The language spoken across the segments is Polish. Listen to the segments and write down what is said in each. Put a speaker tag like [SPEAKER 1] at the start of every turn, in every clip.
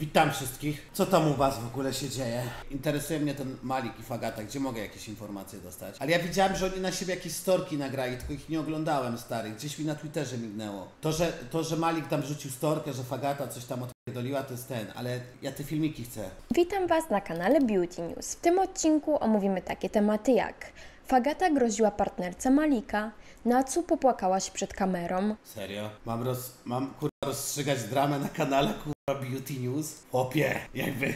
[SPEAKER 1] Witam wszystkich. Co tam u was w ogóle się dzieje? Interesuje mnie ten Malik i Fagata, gdzie mogę jakieś informacje dostać? Ale ja widziałem, że oni na siebie jakieś storki nagrali, tylko ich nie oglądałem, stary. Gdzieś mi na Twitterze mignęło. To, że Malik tam rzucił storkę, że Fagata coś tam odpierdoliła, to jest ten, ale ja te filmiki chcę.
[SPEAKER 2] Witam was na kanale Beauty News. W tym odcinku omówimy takie tematy jak Fagata groziła partnerce Malika, Natsu popłakała się przed kamerą.
[SPEAKER 1] Serio? Mam rozstrzygać dramę na kanale Beauty News? Chłopie, jakby,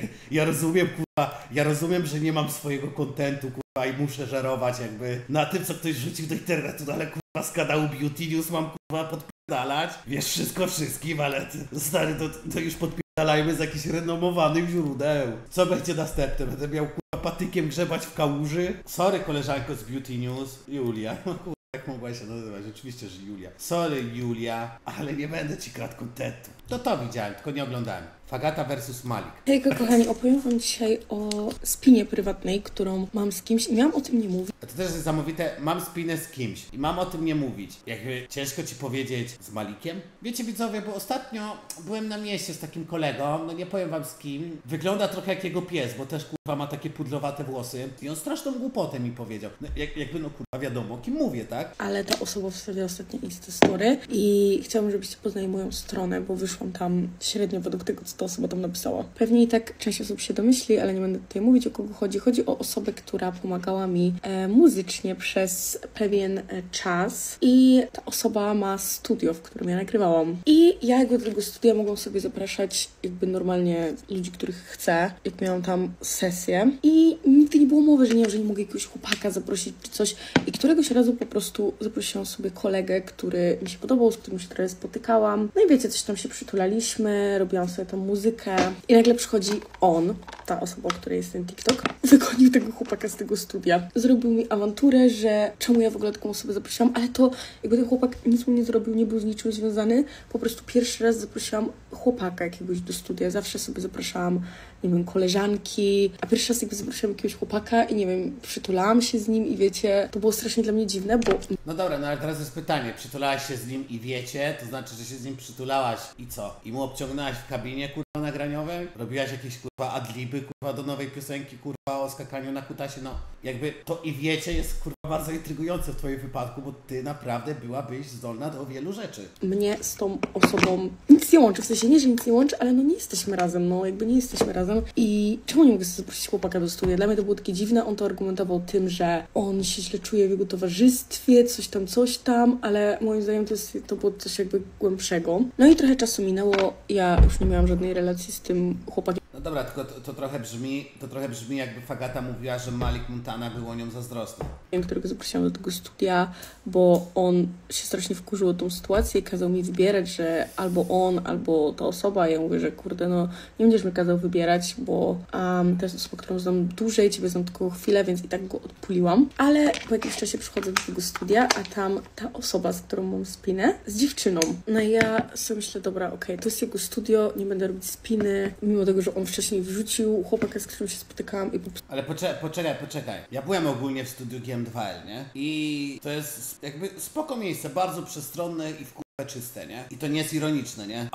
[SPEAKER 1] ja rozumiem, że nie mam swojego kontentu, i muszę żerować jakby na tym, co ktoś rzucił do internetu, no ale z kanału Beauty News mam podpierdalać. Wiesz wszystko wszystkim, ale stary, to już podpierdalajmy z jakichś renomowanych źródeł. Co będzie następne? Będę miał patykiem grzebać w kałuży? Sorry, koleżanko z Beauty News, Julia. Jak mogła się nazywać? Oczywiście, że Julia. Sorry, Julia, ale nie będę ci kradł kontentu. To widziałem, tylko nie oglądałem. Fagata versus Malik.
[SPEAKER 3] Hejka kochani, opowiem wam dzisiaj o spinie prywatnej, którą mam z kimś i miałam o tym nie mówić.
[SPEAKER 1] A to też jest zamówite, mam spinę z kimś i mam o tym nie mówić. Jakby ciężko ci powiedzieć z Malikiem? Wiecie widzowie, bo ostatnio byłem na mieście z takim kolegą, no nie powiem wam z kim. Wygląda trochę jak jego pies, bo też ma takie pudlowate włosy i on straszną głupotę mi powiedział. No, jakby wiadomo, o kim mówię, tak?
[SPEAKER 3] Ale ta osoba wstawiła ostatnio Instastory i chciałam, żebyście poznali moją stronę, bo wyszłam tam średnio według tego, co ta osoba tam napisała. Pewnie i tak część osób się domyśli, ale nie będę tutaj mówić, o kogo chodzi. Chodzi o osobę, która pomagała mi muzycznie przez pewien czas i ta osoba ma studio, w którym ja nagrywałam. I ja jakby do tego studia mogłam sobie zapraszać jakby normalnie ludzi, których chcę, jak miałam tam sesję i nigdy nie było mowy, że nie mogę jakiegoś chłopaka zaprosić czy coś i któregoś razu po prostu zaprosiłam sobie kolegę, który mi się podobał, z którym się trochę spotykałam. No i wiecie, coś tam się przytulaliśmy, robiłam sobie tam muzykę i nagle przychodzi on, ta osoba, o której jest ten TikTok, wygonił tego chłopaka z tego studia. Zrobił mi awanturę, że czemu ja w ogóle taką osobę zaprosiłam, ale to jakby ten chłopak nic mu nie zrobił, nie był z niczym związany. Po prostu pierwszy raz zaprosiłam chłopaka jakiegoś do studia. Zawsze sobie zapraszałam, nie wiem, koleżanki, a pierwszy raz jakby zaprosiłam jakiegoś chłopaka i nie wiem, przytulałam się z nim i wiecie, to było strasznie dla mnie dziwne, bo...
[SPEAKER 1] No dobra, no ale teraz jest pytanie, przytulałaś się z nim i wiecie, to znaczy, że się z nim przytulałaś i co? I mu obciągnęłaś w kabinie, nagraniowej? Robiłaś jakieś, adliby, do nowej piosenki, o skakaniu na kutasie, no jakby to i wiecie jest, bardzo intrygujące w twoim wypadku, bo ty naprawdę byłabyś zdolna do wielu rzeczy.
[SPEAKER 3] Mnie z tą osobą nic nie łączy, w sensie nie, że nic nie łączy, ale no nie jesteśmy razem, no jakby nie jesteśmy razem i czemu nie mogę sobie zaprosić chłopaka do studia? Dla mnie to było takie dziwne, on to argumentował tym, że on się źle czuje w jego towarzystwie, coś tam, ale moim zdaniem to było coś jakby głębszego. No i trochę czasu minęło, ja już nie miałam żadnej relacji z tym chłopakiem.
[SPEAKER 1] No dobra, tylko to trochę brzmi jakby Fagata mówiła, że Malik Montana był o nią zazdrosny.
[SPEAKER 3] Którego zaprosiłam do tego studia, bo on się strasznie wkurzył o tą sytuację i kazał mi wybierać, że albo on, albo ta osoba. Ja mówię, że kurde, no nie będziesz mi kazał wybierać, bo to jest osoba, którą znam dłużej, ciebie znam tylko chwilę, więc i tak go odpuliłam. Ale po jakimś czasie przychodzę do tego studia, a tam ta osoba, z którą mam spinę, z dziewczyną. No i ja sobie myślę, dobra, okej, to jest jego studio, nie będę robić spiny, mimo tego, że on wcześniej wrzucił chłopaka, z którym się spotykałam i po prostu...
[SPEAKER 1] Ale poczekaj. Ja byłem ogólnie w studiu GM2L, nie? I to jest jakby spoko miejsce, bardzo przestronne i w czyste, nie? I to nie jest ironiczne, nie?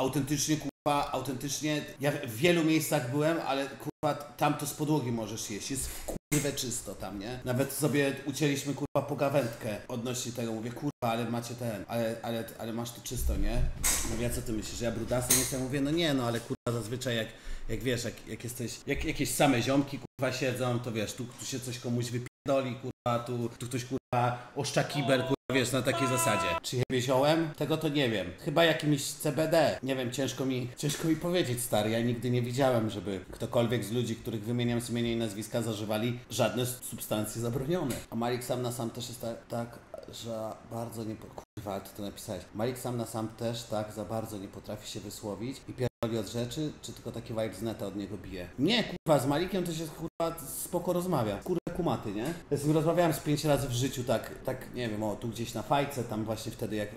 [SPEAKER 1] Autentycznie, ja w wielu miejscach byłem, ale tam to z podłogi możesz jeść, jest czysto tam, nie? Nawet sobie ucięliśmy pogawędkę odnośnie tego, mówię ale macie ale masz to czysto, nie? No ja co ty myślisz, że ja brudasem jestem? Mówię, no nie, no ale zazwyczaj jak wiesz, jak jesteś, jak jakieś same ziomki siedzą, to wiesz, tu się coś komuś wypierdoli, tu ktoś oszcza kibel, wiesz, na takiej zasadzie. Czy je ziołem? Tego to nie wiem. Chyba jakimś CBD. Nie wiem, ciężko mi powiedzieć, stary. Ja nigdy nie widziałem, żeby ktokolwiek z ludzi, których wymieniam z imienia i nazwiska, zażywali żadne substancje zabronione. A Malik sam na sam też jest tak, że bardzo nie... Kurwa, ty to napisałeś. Malik sam na sam też tak za bardzo nie potrafi się wysłowić i pierdoli od rzeczy, czy tylko taki vibe z neta od niego bije? Nie, z Malikiem to się spoko rozmawia. Kumaty, nie? Ja z nim rozmawiałem z 5 razy w życiu, tak, nie wiem, tu gdzieś na fajce, tam właśnie wtedy jak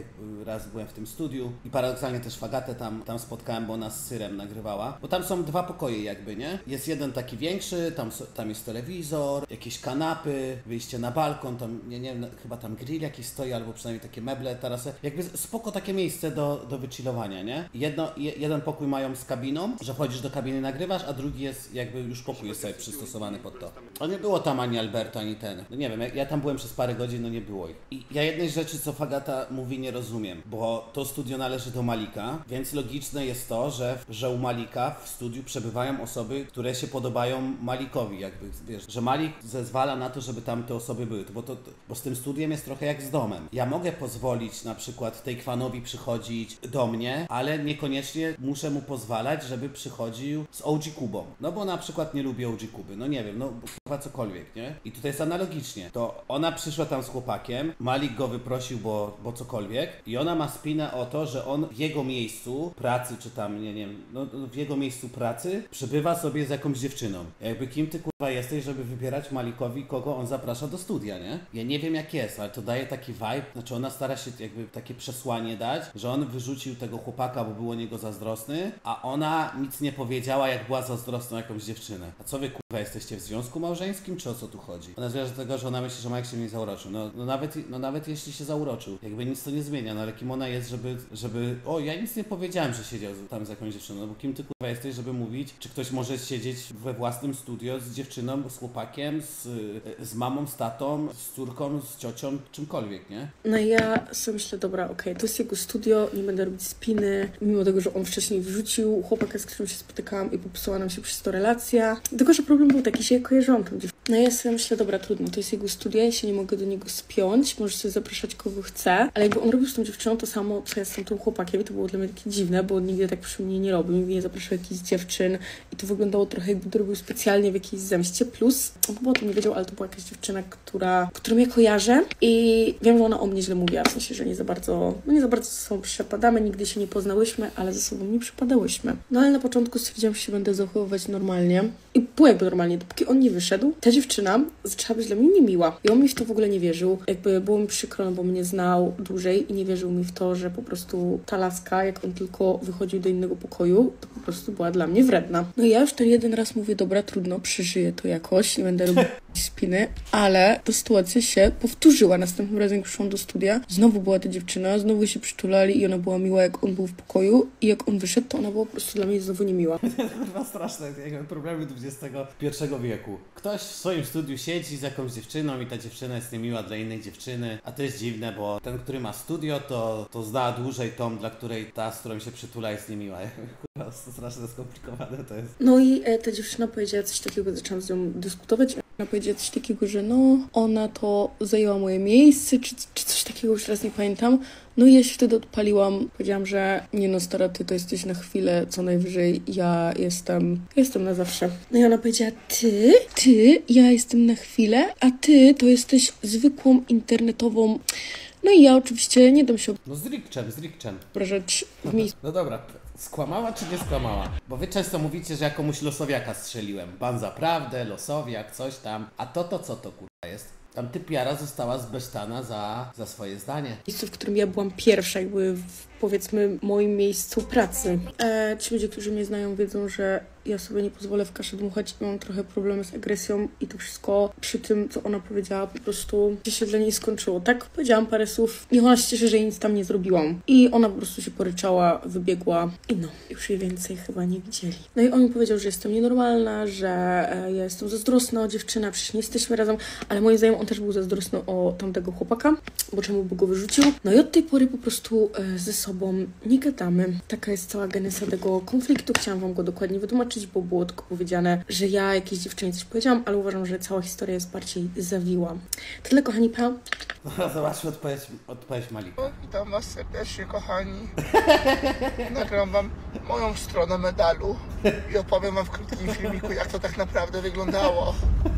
[SPEAKER 1] raz byłem w tym studiu i paradoksalnie też Fagatę tam spotkałem, bo ona z Syrem nagrywała, bo tam są 2 pokoje jakby, nie? Jest jeden taki większy, tam jest telewizor, jakieś kanapy, wyjście na balkon, tam, nie wiem, chyba tam grill jakiś stoi, albo przynajmniej takie meble, tarasy, jakby spoko takie miejsce do wychillowania, nie? jeden pokój mają z kabiną, że wchodzisz do kabiny, nagrywasz, a drugi jest jakby już pokój jest sobie przystosowany pod to. A nie było tam ani Alberto, ani ten. No nie wiem, ja tam byłem przez parę godzin, no nie było ich. I ja jednej rzeczy, co Fagata mówi, nie rozumiem, bo to studio należy do Malika, więc logiczne jest to, że u Malika w studiu przebywają osoby, które się podobają Malikowi, jakby, wiesz, że Malik zezwala na to, żeby tam te osoby były, bo z tym studiem jest trochę jak z domem. Ja mogę pozwolić na przykład tej Kwanowi przychodzić do mnie, ale niekoniecznie muszę mu pozwalać, żeby przychodził z OG Kubą. No bo na przykład nie lubię OG Kuby, no nie wiem, no chyba cokolwiek, nie? I tutaj jest analogicznie. To ona przyszła tam z chłopakiem, Malik go wyprosił, bo cokolwiek i ona ma spinę o to, że on w jego miejscu pracy, czy tam, nie wiem, no w jego miejscu pracy przebywa sobie z jakąś dziewczyną. Jakby kim ty kurwa jesteś, żeby wybierać Malikowi, kogo on zaprasza do studia, nie? Ja nie wiem jak jest, ale to daje taki vibe, znaczy ona stara się jakby takie przesłanie dać, że on wyrzucił tego chłopaka, bo był o niego zazdrosny, a ona nic nie powiedziała, jak była zazdrosna o jakąś dziewczynę. A co wy kurwa jesteście w związku małżeńskim, czy o co tu chodzi? Ona zmierza do tego, że ona myśli, że Mike się nie zauroczył. No nawet jeśli się zauroczył, jakby nic to nie zmienia, no ale kim ona jest, żeby o, ja nic nie powiedziałem, że siedział tam z jakąś dziewczyną, no bo kim ty kurwa jesteś, żeby mówić, czy ktoś może siedzieć we własnym studio z dziewczyną, z chłopakiem, z mamą, z tatą, z córką, z ciocią, czymkolwiek, nie?
[SPEAKER 3] No ja sobie myślę, dobra, okej, to jest jego studio, nie będę robić spiny, mimo tego, że on wcześniej wyrzucił chłopaka, z którym się spotykałam i popsuła nam się przez to relacja. Tylko, że problem był taki, że ja kojarzyłam tą dziewczynę. No ja sobie myślę, dobra, trudno, to jest jego studio, ja się nie mogę do niego spiąć, możesz sobie zapraszać kogo chce, ale jakby on robił z tą dziewczyną to samo, co ja z tym chłopakiem i to było dla mnie takie dziwne, bo nigdy tak przy mnie nie robił, nigdy nie zapraszał jakichś dziewczyn i to wyglądało trochę jakby to robił specjalnie w jakiejś zemście, plus, on chyba o tym nie wiedział, ale to była jakaś dziewczyna, którą ja kojarzę i wiem, że ona o mnie źle mówiła, w sensie, że nie za bardzo ze sobą przepadamy, nigdy się nie poznałyśmy, ale ze sobą nie przepadałyśmy. No ale na początku stwierdziłam, że się będę zachowywać normalnie i było jakby normalnie, dopóki on nie wyszedł, ta dziewczyna zaczęła być dla mnie niemiła i on mi w to w ogóle nie wierzył, jakby było mi przykro, no bo mnie znał dłużej i nie wierzył mi w to, że po prostu ta laska, jak on tylko wychodził do innego pokoju, to po prostu była dla mnie wredna. No i ja już ten jeden raz mówię, dobra, trudno, przeżyję to jakoś, nie będę robić spiny, ale ta sytuacja się powtórzyła. Następnym razem, jak przyszłam do studia, znowu była ta dziewczyna, znowu się przytulali i ona była miła, jak on był w pokoju i jak on wyszedł, to ona była po prostu dla mnie znowu niemiła.
[SPEAKER 1] To jest chyba straszne, jakby problemy XXI wieku. Ktoś w swoim studiu siedzi z jakąś dziewczyną i ta dziewczyna jest niemiła dla innej dziewczyny, a to jest dziwne, bo ten, który ma studio, to zna dłużej tą, dla której ta, z którą się przytula, jest niemiła. Chyba strasznie skomplikowane to jest.
[SPEAKER 3] No i ta dziewczyna powiedziała coś takiego, zaczęłam z nią dyskutować. Ona powiedziała coś takiego, że no, ona to zajęła moje miejsce, czy coś takiego, już raz nie pamiętam. No i ja się wtedy odpaliłam. Powiedziałam, że nie no, stara, ty to jesteś na chwilę, co najwyżej ja jestem na zawsze. No i ona powiedziała, ja jestem na chwilę, a ty to jesteś zwykłą internetową. No i ja oczywiście nie dam się
[SPEAKER 1] No z Rikczem.
[SPEAKER 3] obrażać w miejscu.
[SPEAKER 1] No dobra, skłamała czy nie skłamała? Bo wy często mówicie, że ja komuś losowiaka strzeliłem. Pan za prawdę, losowiak, coś tam. A to co to kurwa jest? Tam typiara została zbesztana za swoje zdanie.
[SPEAKER 3] Miejscu, w którym ja byłam pierwsza, jakby w, powiedzmy, moim miejscu pracy. Ci ludzie, którzy mnie znają, wiedzą, że ja sobie nie pozwolę w kaszę dmuchać i mam trochę problemy z agresją i to wszystko przy tym, co ona powiedziała, po prostu się dla niej skończyło. Tak, powiedziałam parę słów, niech ona się cieszy, że jej nic tam nie zrobiłam. I ona po prostu się poryczała, wybiegła i no, już jej więcej chyba nie widzieli. No i on mi powiedział, że jestem nienormalna, że ja jestem zazdrosna o dziewczynę, przecież nie jesteśmy razem, ale moim zdaniem on też był zazdrosny o tamtego chłopaka, bo czemu by go wyrzucił. No i od tej pory po prostu ze sobą nie gadamy. Taka jest cała geneza tego konfliktu. Chciałam wam go dokładnie wytłumaczyć, bo było tylko powiedziane, że ja jakiejś dziewczynie coś powiedziałam, ale uważam, że cała historia jest bardziej zawiła. To tyle, kochani pa.
[SPEAKER 1] No, zobaczmy odpowiedź Malika.
[SPEAKER 4] Witam was serdecznie, kochani. Nagram wam moją stronę medalu i opowiem wam w krótkim filmiku, jak to tak naprawdę wyglądało.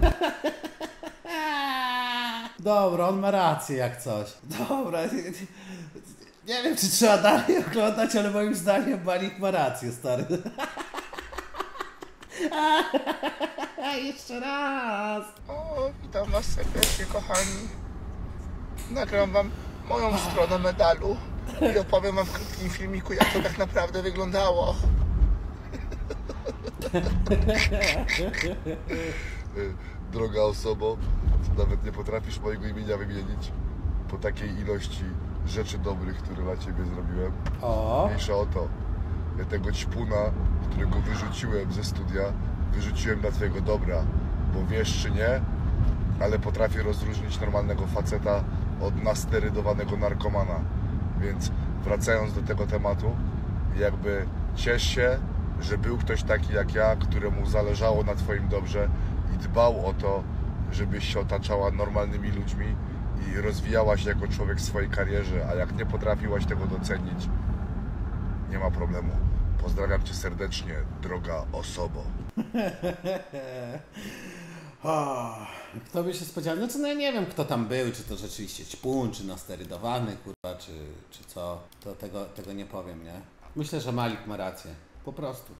[SPEAKER 1] Dobra, on ma rację jak coś. Dobra, nie wiem czy trzeba dalej oglądać, ale moim zdaniem Malik ma rację, stary. Jeszcze raz.
[SPEAKER 4] O, witam was serdecznie, kochani. Nagram wam moją stronę medalu i opowiem wam w krótkim filmiku, jak to tak naprawdę wyglądało.
[SPEAKER 5] Droga osobo, nawet nie potrafisz mojego imienia wymienić po takiej ilości rzeczy dobrych, które dla ciebie zrobiłem.
[SPEAKER 1] O.
[SPEAKER 5] Mniejsza o to. Ja tego ćpuna, którego wyrzuciłem ze studia, wyrzuciłem dla twojego dobra, bo wiesz czy nie, ale potrafię rozróżnić normalnego faceta od nasterydowanego narkomana. Więc wracając do tego tematu, jakby ciesz się, że był ktoś taki jak ja, któremu zależało na twoim dobrze i dbał o to, żebyś się otaczała normalnymi ludźmi i rozwijała się jako człowiek w swojej karierze, a jak nie potrafiłaś tego docenić, nie ma problemu. Pozdrawiam cię serdecznie, droga osobo.
[SPEAKER 1] Kto by się spodziewał? No ja nie wiem, kto tam był, czy to rzeczywiście ćpun, czy nasterydowany, kurwa, czy co. To tego nie powiem, nie? Myślę, że Malik ma rację. Po prostu.